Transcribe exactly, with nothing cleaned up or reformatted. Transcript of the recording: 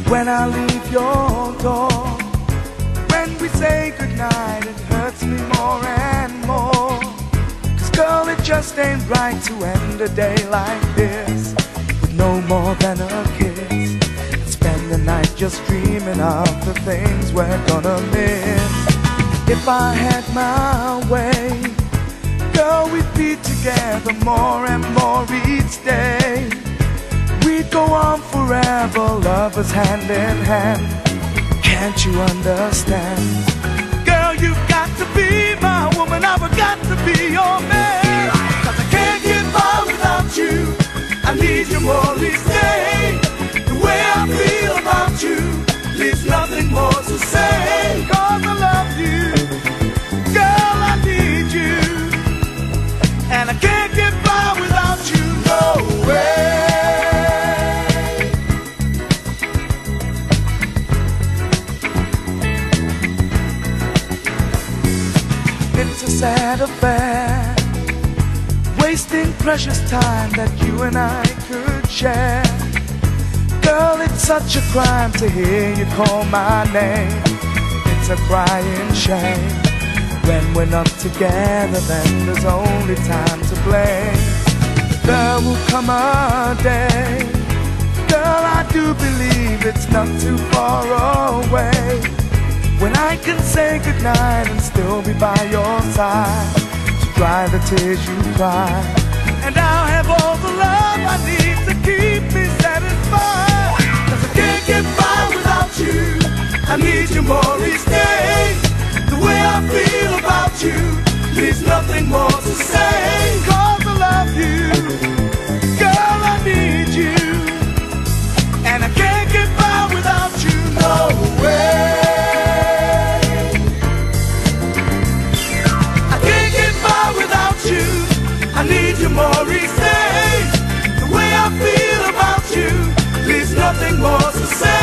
when I leave your door. When we say goodnight, it hurts me more and more. Cause girl, it just ain't right to end a day like this with no more than a kiss, and spend the night just dreaming of the things we're gonna miss. If I had my way, girl, we'd be together more and more each day. We'd go on forever, lovers hand in hand. Can't you understand? Girl, you've got to be my woman, I've got to be your man. Cause I can't get by without you, I need you more each day. The way I feel about you leaves nothing more to say. Cause I love you, girl, I need you, and I can't get by without you, no way. It's a sad affair, wasting precious time that you and I could share. Girl, it's such a crime to hear you call my name. It's a crying shame. When we're not together, then there's only time to blame. There will come a day, girl, I do believe it's not too far away, when I can say goodnight and still be by your side, to dry the tears you cry. And I'll have all the love I need to keep me satisfied. Cause I can't get by without you, I need you more each day. The way I feel about you leaves nothing more to say. Cause I love you, girl, I need you, and I can't get by without you, no way. I need you more each day. The way I feel about you leaves nothing more to say.